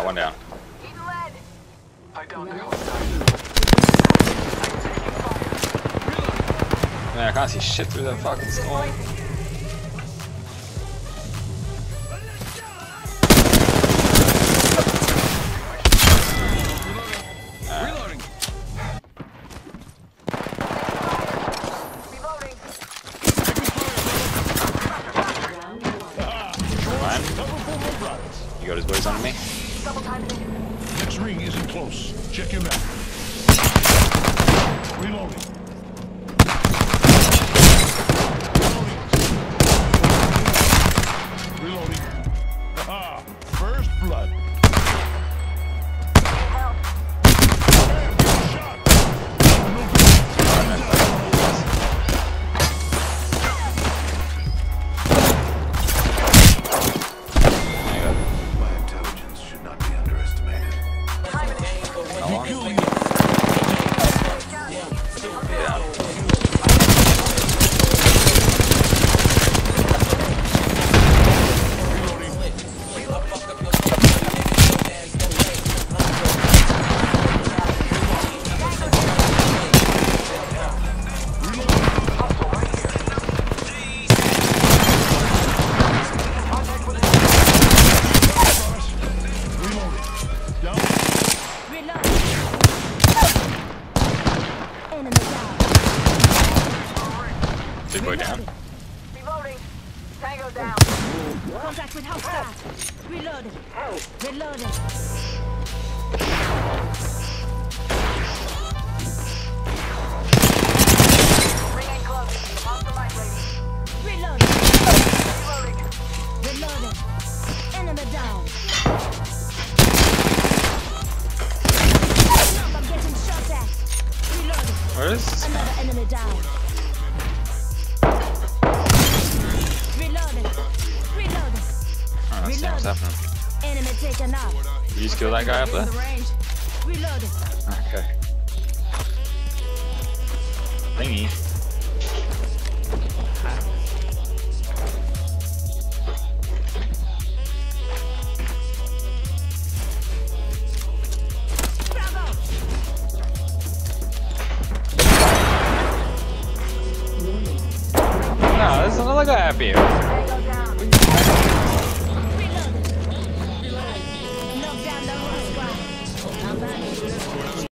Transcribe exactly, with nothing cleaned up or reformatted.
one down. I don't know. Man, I can't see shit through that fucking storm. Reloading. You got his boys on me? Next ring isn't close. Check your map. Reloading. Reloading. Reloading. Ah, first blood. Help. Shot. My intelligence should not be underestimated. Big boy down. Reloading. Tango down. Contact with hostile. Reloading. Reloading. Ring ain't close. On the right, lady. Reloading. Reloading. Reloading. Enemy down. I'm getting shot at. Reloading. Where is this? Another enemy down. Reloading. Reloading. Oh, that's what's happening. Enemy taken out. Did you just kill that guy up there? Reloading. Okay. Thingy. Bravo. No, there's another guy up here.